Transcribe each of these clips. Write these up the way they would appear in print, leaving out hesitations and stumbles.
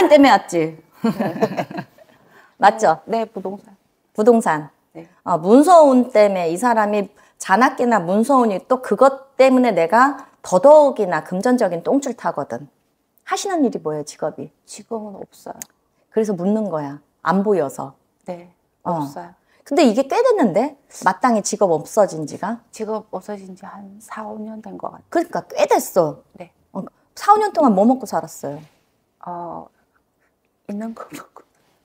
부동산 때문에 왔지. 맞죠? 네, 부동산. 부동산. 네. 문서운 때문에 이 사람이 잔악기나 문서운이 또 그것 때문에 내가 더더욱이나 금전적인 똥줄 타거든. 하시는 일이 뭐예요, 직업이? 지금은 없어요. 그래서 묻는 거야. 안 보여서. 네, 없어요. 근데 이게 꽤 됐는데? 마땅히 직업 없어진 지가? 직업 없어진 지 한 4, 5년 된 것 같아요. 그러니까 꽤 됐어. 네. 4, 5년 동안 뭐 먹고 살았어요? 있는 거 먹고.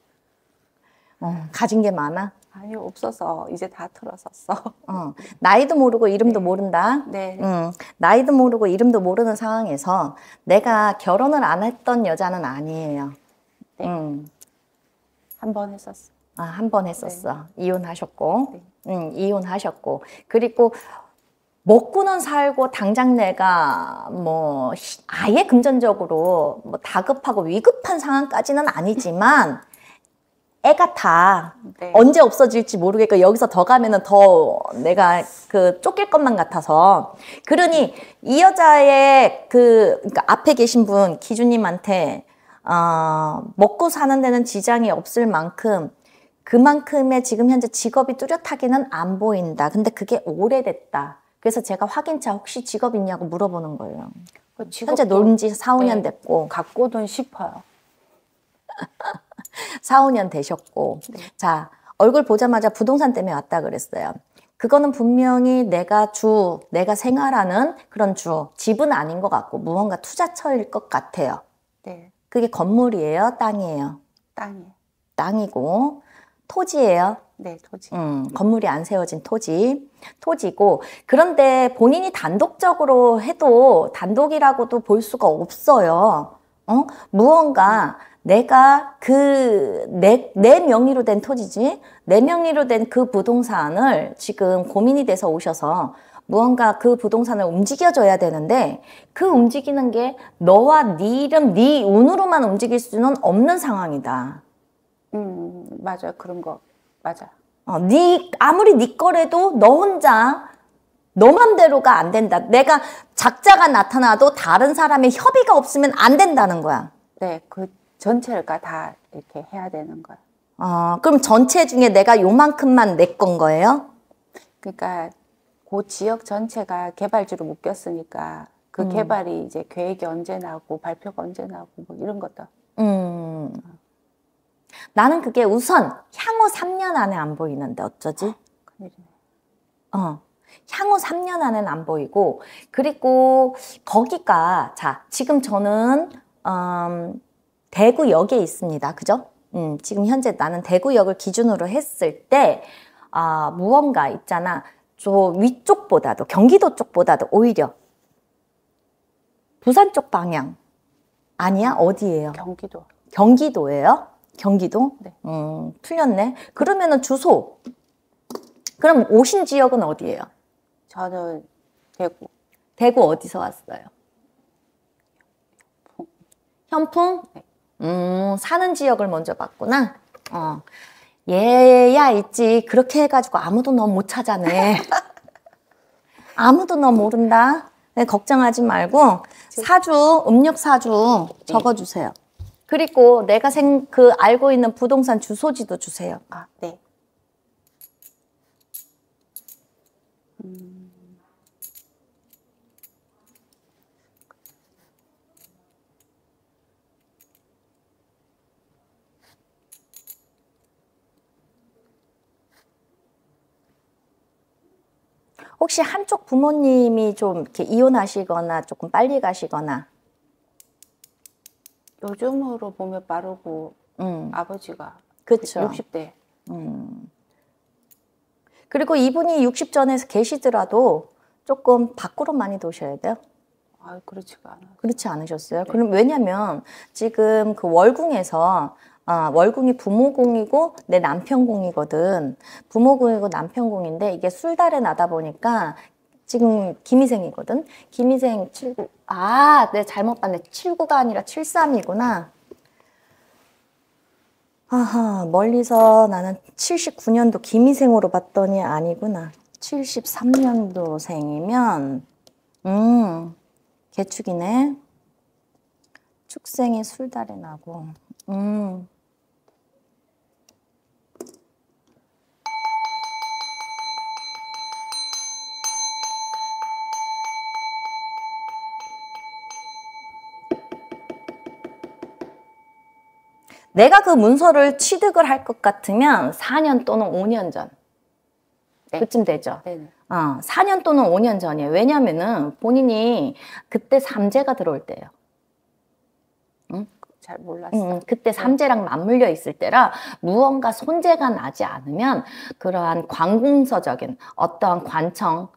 가진 게 많아? 아니, 없어서 이제 다 틀어졌어. 나이도 모르고 이름도 모른다? 네. 나이도 모르고 이름도 모르는 상황에서 내가 결혼을 안 했던 여자는 아니에요. 네. 한 번 했었어. 한 번 했었어. 네. 이혼하셨고. 네. 이혼하셨고. 그리고 먹고는 살고 당장 내가 뭐 아예 금전적으로 뭐 다급하고 위급한 상황까지는 아니지만 애 같아. 네. 언제 없어질지 모르겠고 여기서 더 가면은 더 내가 그 쫓길 것만 같아서. 그러니 이 여자의 그러니까 앞에 계신 분 기주님한테 먹고 사는 데는 지장이 없을 만큼 그만큼의 지금 현재 직업이 뚜렷하게는 안 보인다. 근데 그게 오래됐다. 그래서 제가 확인차 혹시 직업 있냐고 물어보는 거예요. 현재 놀은 지 4, 5년 네. 됐고. 갖고는 싶어요. 4, 5년 되셨고. 네. 자, 얼굴 보자마자 부동산 때문에 왔다 그랬어요. 그거는 분명히 내가 생활하는 그런 집은 아닌 것 같고 무언가 투자처일 것 같아요. 네. 그게 건물이에요? 땅이에요? 땅이에요. 땅이고 토지예요? 네, 토지. 건물이 안 세워진 토지고 그런데 본인이 단독적으로 해도 단독이라고도 볼 수가 없어요. 무언가 내가 내 명의로 된 토지지 내 명의로 된 그 부동산을 지금 고민이 돼서 오셔서 무언가 그 부동산을 움직여줘야 되는데 그 움직이는 게 너와 네 이름, 네 운으로만 움직일 수는 없는 상황이다. 맞아요. 그런 거 맞아. 아무리 네 거래도 너 혼자 너 맘대로가 안 된다. 내가 작자가 나타나도 다른 사람의 협의가 없으면 안 된다는 거야. 네, 그 전체가 다 이렇게 해야 되는 거예요. 그럼 전체 중에 내가 요만큼만 내 건 거예요? 그러니까 그 지역 전체가 개발지로 묶였으니까 그 개발이 이제 계획이 언제 나고 발표가 언제 나고 뭐 이런 것도. 나는 그게 우선 향후 3년 안에 안 보이는데 어쩌지? 큰일이네. 향후 3년 안에는 안 보이고 그리고 거기가 자 지금 저는 대구역에 있습니다. 그죠? 지금 현재 나는 대구역을 기준으로 했을 때 무언가 있잖아. 저 위쪽보다도 경기도 쪽보다도 오히려 부산 쪽 방향 아니야? 어디예요? 경기도. 경기도예요? 경기도? 네. 틀렸네. 그러면은 주소. 그럼 오신 지역은 어디예요? 저는 대구. 대구 어디서 왔어요? 현풍? 네. 사는 지역을 먼저 봤구나. 얘야 있지. 그렇게 해가지고 아무도 너 못 찾아내. 아무도 너 모른다. 네, 걱정하지 말고 음력 사주 적어주세요. 그리고 내가 알고 있는 부동산 주소지도 주세요. 네. 혹시 한쪽 부모님이 좀 이렇게 이혼하시거나 조금 빨리 가시거나. 요즘으로 보면 빠르고 아버지가 그쵸. 60대. 그리고 이분이 60 전에 계시더라도 조금 밖으로 많이 도셔야 돼요. 그렇지가 않아요. 그렇지 않으셨어요? 네. 그럼 왜냐면 지금 그 월궁에서 월궁이 부모궁이고 내 남편궁이거든. 부모궁이고 남편궁인데 이게 술달에 나다 보니까 지금 기미생이거든. 기미생 79. 내 잘못 봤네. 79가 아니라 73이구나. 멀리서 나는 79년도 기미생으로 봤더니 아니구나. 73년도생이면 개축이네. 축생이 술달에 나고 음. 내가 그 문서를 취득을 할 것 같으면 4년 또는 5년 전. 네. 그쯤 되죠. 네네. 4년 또는 5년 전이에요. 왜냐면은 본인이 그때 삼재가 들어올 때예요. 잘 몰랐어요. 그때 삼재랑 맞물려 있을 때라 무언가 손재가 나지 않으면 그러한 관공서적인 어떠한 관청,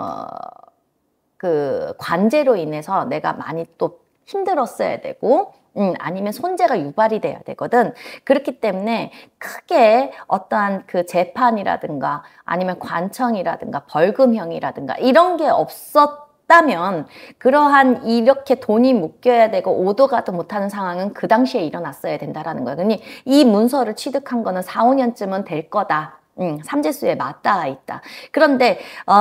그 관제로 인해서 내가 많이 또 힘들었어야 되고, 아니면 손재가 유발이 돼야 되거든. 그렇기 때문에 크게 어떠한 그 재판이라든가 아니면 관청이라든가 벌금형이라든가 이런 게 없었다면 그러한 이렇게 돈이 묶여야 되고 오도 가도 못하는 상황은 그 당시에 일어났어야 된다라는 거예요. 그러니 이 문서를 취득한 거는 4, 5년쯤은 될 거다. 삼재수에 맞닿아 있다. 그런데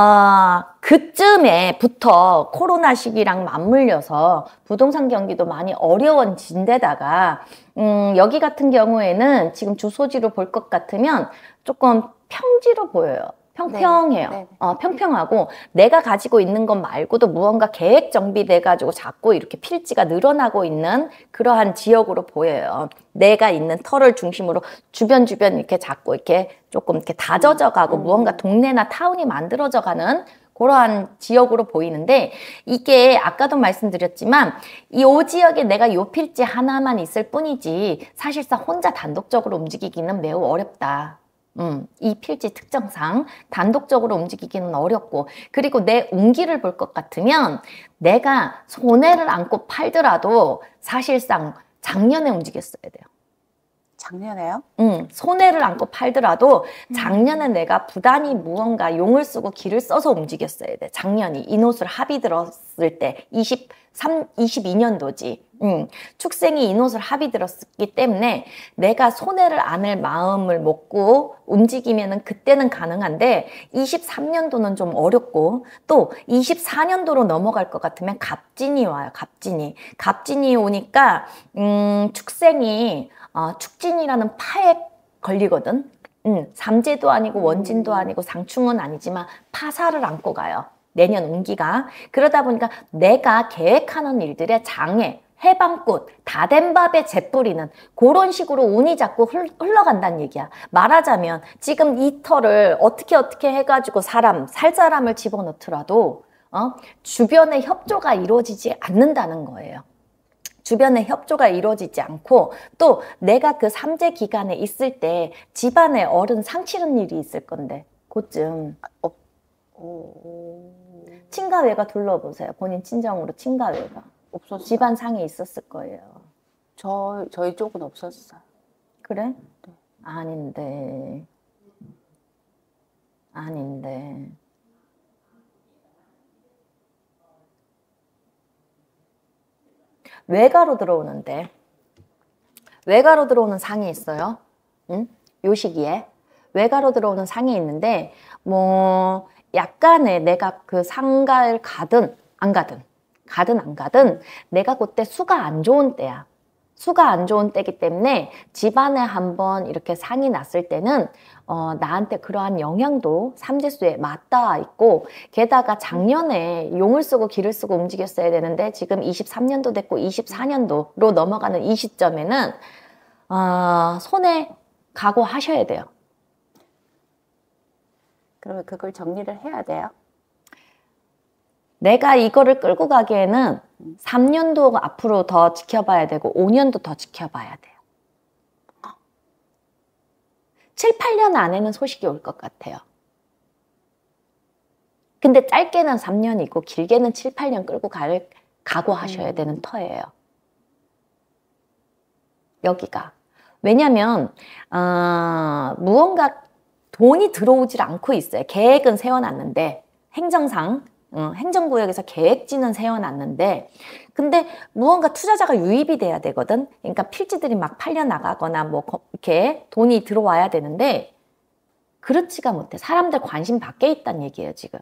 그쯤에부터 코로나 시기랑 맞물려서 부동산 경기도 많이 어려워진 데다가 여기 같은 경우에는 지금 주소지로 볼 것 같으면 조금 평지로 보여요. 평평해요. 네. 평평하고 내가 가지고 있는 것 말고도 무언가 계획 정비돼 가지고 자꾸 이렇게 필지가 늘어나고 있는 그러한 지역으로 보여요. 내가 있는 터를 중심으로 주변 이렇게 자꾸 이렇게 조금 이렇게 다져져 가고 무언가 동네나 타운이 만들어져 가는 그러한 지역으로 보이는데 이게 아까도 말씀드렸지만 이 지역에 내가 요 필지 하나만 있을 뿐이지 사실상 혼자 단독적으로 움직이기는 매우 어렵다. 이 필지 특정상 단독적으로 움직이기는 어렵고 그리고 내 운기를 볼 것 같으면 내가 손해를 안고 팔더라도 사실상 작년에 움직였어야 돼요. 작년에요? 손해를 안고 팔더라도 작년에 내가 부단히 무언가 용을 쓰고 기를 써서 움직였어야 돼. 작년이 인옷을 합의 들었을 때 22년도지. 축생이 인옷을 합의 들었기 때문에 내가 손해를 안 할 마음을 먹고 움직이면은 그때는 가능한데 23년도는 좀 어렵고 또 24년도로 넘어갈 것 같으면 갑진이 와요. 갑진이 오니까 축생이 축진이라는 파에 걸리거든. 삼재도 아니고 원진도 아니고 상충은 아니지만 파사를 안고 가요. 내년 운기가. 그러다 보니까 내가 계획하는 일들의 장애, 해방꽃, 다 된 밥에 재 뿌리는 그런 식으로 운이 자꾸 흘러간다는 얘기야. 말하자면 지금 이 터를 어떻게 해가지고 살 사람을 집어넣더라도 주변에 협조가 이루어지지 않는다는 거예요. 주변에 협조가 이루어지지 않고 또 내가 그 삼재 기간에 있을 때 집안에 어른 상 치는 일이 있을 건데 그쯤 친가외가 둘러보세요. 본인 친정으로 친가외가 없었어요. 집안 상이 있었을 거예요. 저희 쪽은 없었어요. 그래? 네. 아닌데 외가로 들어오는데 외가로 들어오는 상이 있어요. 요 시기에 외가로 들어오는 상이 있는데 뭐 약간의 내가 그 상가를 가든 안 가든 내가 그때 수가 안 좋은 때야. 수가 안 좋은 때기 때문에 집안에 한번 이렇게 상이 났을 때는 나한테 그러한 영향도 삼재수에 맞닿아 있고 게다가 작년에 용을 쓰고 기를 쓰고 움직였어야 되는데 지금 23년도 됐고 24년도로 넘어가는 이 시점에는 손해 각오하셔야 돼요. 그러면 그걸 정리를 해야 돼요? 내가 이거를 끌고 가기에는 3년도 앞으로 더 지켜봐야 되고 5년도 더 지켜봐야 돼요. 7, 8년 안에는 소식이 올 것 같아요. 근데 짧게는 3년이고 길게는 7, 8년 끌고 갈 각오하셔야 되는 터예요. 여기가. 왜냐면 무언가 돈이 들어오질 않고 있어요. 계획은 세워놨는데 행정상 행정구역에서 계획지는 세워놨는데 근데 무언가 투자자가 유입이 돼야 되거든. 그러니까 필지들이 막 팔려나가거나 뭐 이렇게 돈이 들어와야 되는데 그렇지가 못해. 사람들 관심 밖에 있다는 얘기예요 지금.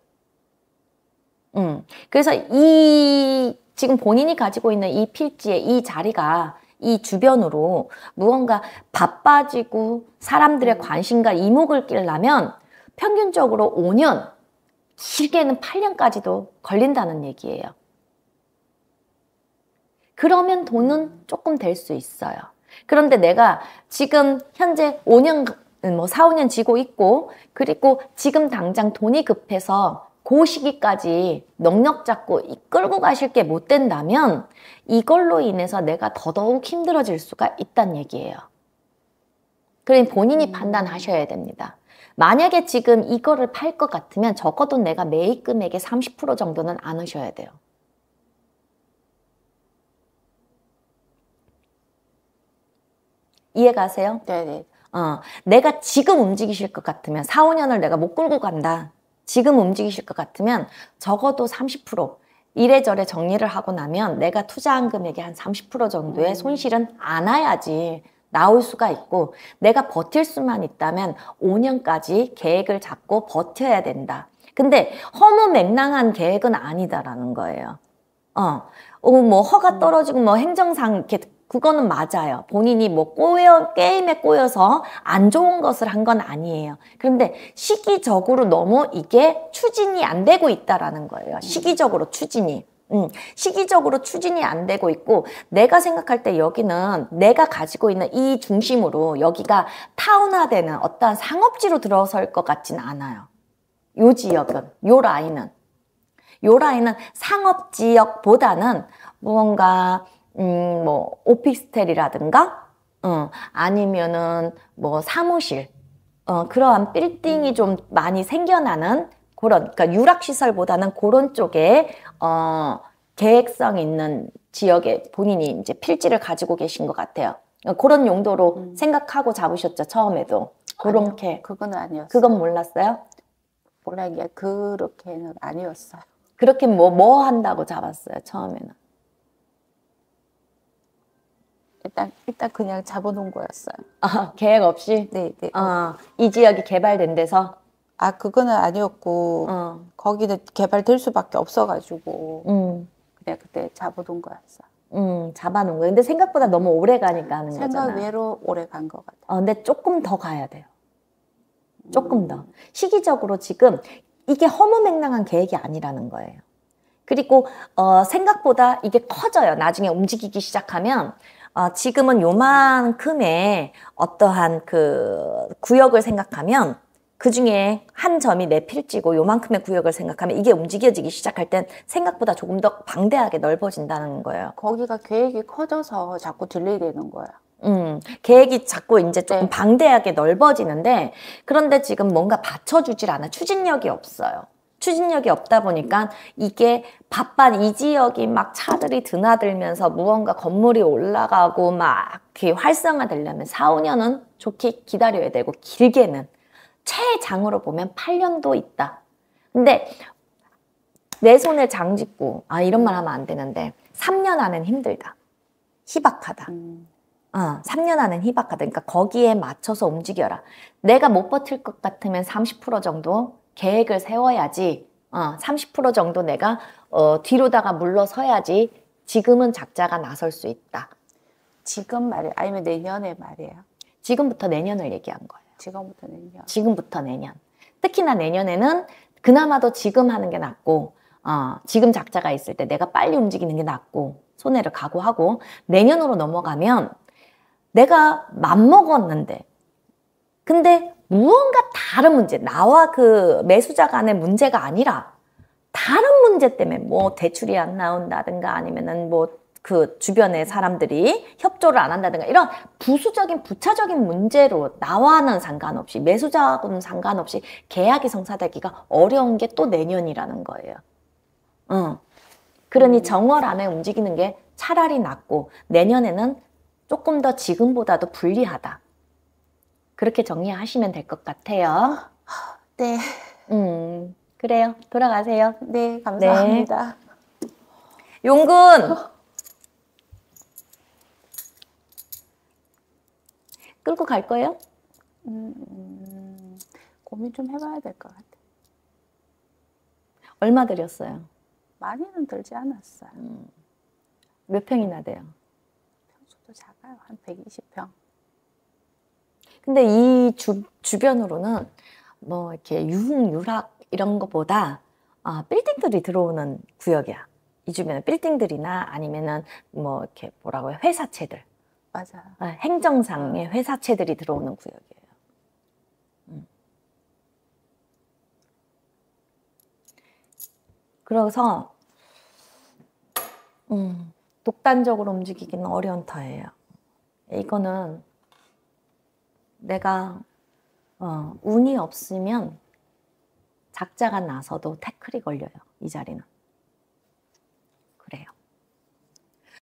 그래서 지금 본인이 가지고 있는 이 필지의 이 자리가 이 주변으로 무언가 바빠지고 사람들의 관심과 이목을 끌려면 평균적으로 5년, 길게는 8년까지도 걸린다는 얘기예요. 그러면 돈은 조금 될 수 있어요. 그런데 내가 지금 현재 5년, 4, 5년 지고 있고, 그리고 지금 당장 돈이 급해서 그 시기까지 넉넉 잡고 이끌고 가실 게 못 된다면 이걸로 인해서 내가 더더욱 힘들어질 수가 있다는 얘기예요. 그러니 본인이 판단하셔야 됩니다. 만약에 지금 이거를 팔 것 같으면 적어도 내가 매입 금액의 30% 정도는 안 하셔야 돼요. 이해가세요? 네네. 내가 지금 움직이실 것 같으면 4, 5년을 내가 못 끌고 간다. 지금 움직이실 것 같으면 적어도 30% 이래저래 정리를 하고 나면 내가 투자한 금액의 한 30% 정도의 손실은 안 와야지 나올 수가 있고, 내가 버틸 수만 있다면 5년까지 계획을 잡고 버텨야 된다. 근데 허무맹랑한 계획은 아니다라는 거예요. 뭐 허가 떨어지고 뭐 행정상 이렇게 그거는 맞아요. 본인이 뭐 게임에 꼬여서 안 좋은 것을 한 건 아니에요. 그런데 시기적으로 너무 이게 추진이 안 되고 있다라는 거예요. 시기적으로 추진이. 시기적으로 추진이 안 되고 있고, 내가 생각할 때 여기는 내가 가지고 있는 이 중심으로 여기가 타운화되는 어떠한 상업지로 들어설 것 같진 않아요. 요 지역은, 요 라인은 상업지역보다는 무언가 뭐 오피스텔이라든가 아니면은 뭐 사무실 그러한 빌딩이 좀 많이 생겨나는 그런, 그러니까 유락시설보다는 그런 쪽에 계획성 있는 지역에 본인이 이제 필지를 가지고 계신 것 같아요. 그런 용도로 생각하고 잡으셨죠, 처음에도. 그렇게. 아니요, 그건 아니었어요. 그건 몰랐어요? 몰라요. 그렇게는 아니었어요. 그렇게 뭐 한다고 잡았어요, 처음에는? 일단 그냥 잡아놓은 거였어요. 계획 없이? 네. 이 지역이 개발된 데서? 그거는 아니었고, 거기는 개발될 수밖에 없어가지고, 그냥 그때 잡아둔 거였어요. 잡아놓은 거예요. 근데 생각보다 너무 오래 가니까 하는 거잖아. 생각 외로 오래 간 것 같아요. 근데 조금 더 가야 돼요. 조금 더. 시기적으로 지금 이게 허무맹랑한 계획이 아니라는 거예요. 그리고 생각보다 이게 커져요. 나중에 움직이기 시작하면 지금은 요만큼의 어떠한 그 구역을 생각하면 그 중에 한 점이 내 필지고 요만큼의 구역을 생각하면 이게 움직여지기 시작할 땐 생각보다 조금 더 방대하게 넓어진다는 거예요. 거기가 계획이 커져서 자꾸 딜레이 되는 거예요. 계획이 자꾸 이제 조금 네. 방대하게 넓어지는데, 그런데 지금 뭔가 받쳐주질 않아. 추진력이 없어요. 추진력이 없다 보니까 이게 바쁜 이 지역이 막 차들이 드나들면서 무언가 건물이 올라가고 막 이렇게 활성화되려면 4, 5년은 좋게 기다려야 되고, 길게는 최장으로 보면 8년도 있다. 근데 내 손에 장 짚고 이런 말 하면 안 되는데 3년 안엔 힘들다. 희박하다. 3년 안엔 희박하다. 그러니까 거기에 맞춰서 움직여라. 내가 못 버틸 것 같으면 30% 정도 계획을 세워야지. 30% 정도 내가 뒤로다가 물러서야지 지금은 작자가 나설 수 있다. 지금 말이에요? 아니면 내년에 말이에요? 지금부터 내년을 얘기한 거예요. 지금부터 내년. 지금부터 내년. 특히나 내년에는 그나마도 지금 하는 게 낫고, 지금 작자가 있을 때 내가 빨리 움직이는 게 낫고, 손해를 각오하고, 내년으로 넘어가면 내가 맘먹었는데, 근데 무언가 다른 문제, 나와 그 매수자 간의 문제가 아니라 다른 문제 때문에 뭐 대출이 안 나온다든가 아니면은 뭐 그 주변의 사람들이 협조를 안 한다든가 이런 부수적인 부차적인 문제로 나와는 상관없이, 매수자하고는 상관없이 계약이 성사되기가 어려운 게 또 내년이라는 거예요. 그러니 정월 안에 움직이는 게 차라리 낫고, 내년에는 조금 더 지금보다도 불리하다. 그렇게 정리하시면 될 것 같아요. 네. 그래요. 돌아가세요. 네, 감사합니다. 용군! 끌고 갈 거예요? 고민 좀 해봐야 될 것 같아요. 얼마 들였어요? 많이는 들지 않았어요. 몇 평이나 돼요? 집도 작아요. 한 120평. 근데 이 주변으로는 뭐 이렇게 유흥유락 이런 것보다 빌딩들이 들어오는 구역이야. 이 주변에 빌딩들이나 아니면은 뭐 이렇게 뭐라고 해 회사채들. 맞아요. 행정상의 회사채들이 들어오는 구역이에요. 그래서 독단적으로 움직이기는 어려운 터예요. 이거는 내가 운이 없으면 작자가 나서도 태클이 걸려요. 이 자리는.